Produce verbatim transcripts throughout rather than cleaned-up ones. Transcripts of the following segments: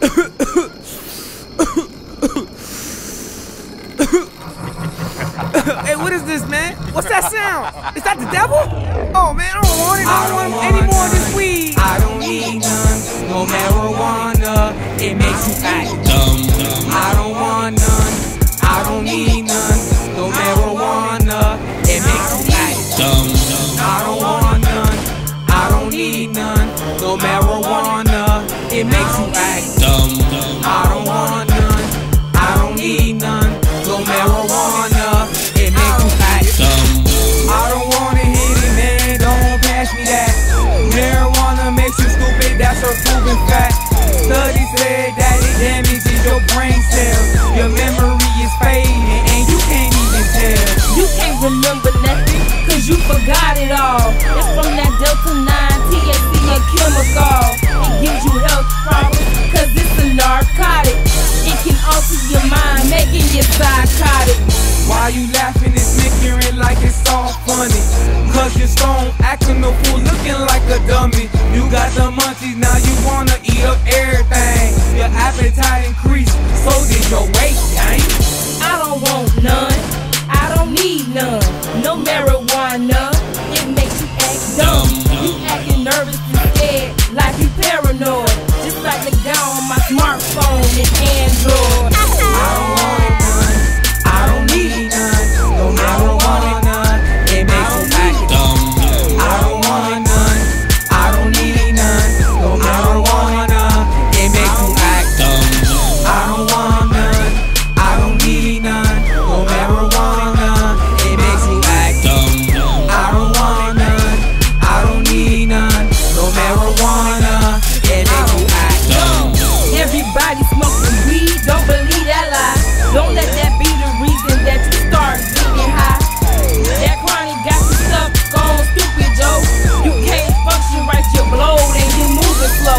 Hey, what is this, man? What's that sound? Is that the devil? Oh, man, I don't want it. I don't, I don't want, want any more of this weed. I don't need none, no marijuana. It makes you act dumb. I don't want none. I don't need none, no marijuana. It makes you act dumb. I don't want none. I don't need none, no marijuana. It makes you act dumb. I don't want none. I don't need none, no marijuana. It makes you act dumb. I don't wanna hit it, man. Don't pass me that. Marijuana makes you stupid. That's a proven fact. Studies said that it damages your brain cells. Your memory is fading and you can't even tell. You can't remember nothing, cause you forgot it all. It's from that Delta nine, T H C, a chemical. It gives you health problems, cause it's a narcotic. It can alter your mind, making you psychotic. Why you laughing and snickering like it's all funny? Cause you're stone, acting a fool, looking like a dummy. You got the munchies, now you wanna eat up everything. Your appetite increased, so did your weight gain. I don't want none, I don't need none. No marijuana, it makes you act dumb. You acting nervous and scared, like you paranoid. Just like the guy on my smartphone and Android. I don't want it none, I don't need none. No marijuana, it makes you act dumb. I don't want none, I don't need none. No marijuana, it makes you act dumb. I don't want none, I don't need none. No marijuana, it makes you act dumb. I don't want none, I don't need none. No marijuana, it makes you act dumb. Everybody smoking weed, don't believe that lie. Don't let that be the reason that you start getting high. That chronic got you stuck on stupid, Joe. You can't function right, you're blowed and you're moving slow.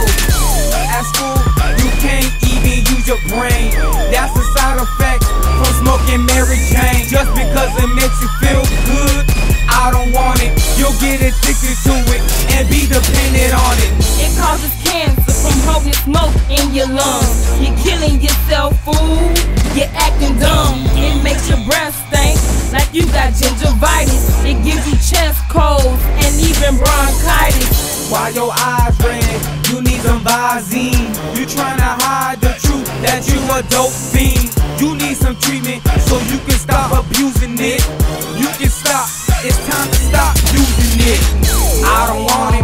At school, you can't even use your brain. That's a side effect from smoking Mary Jane. Just because it makes you feel good, I don't want it. You'll get addicted to it and be dependent on it. It causes cancer from holding smoke in your lungs. You're killing yourself, fool. You're acting dumb. It makes your breath stink like you got gingivitis. It gives you chest colds and even bronchitis. While your eyes red, you need some Visine. You tryna hide the truth that you a dope fiend. You need some treatment so you can stop abusing it. You can stop, it's time to stop using it. I don't want it.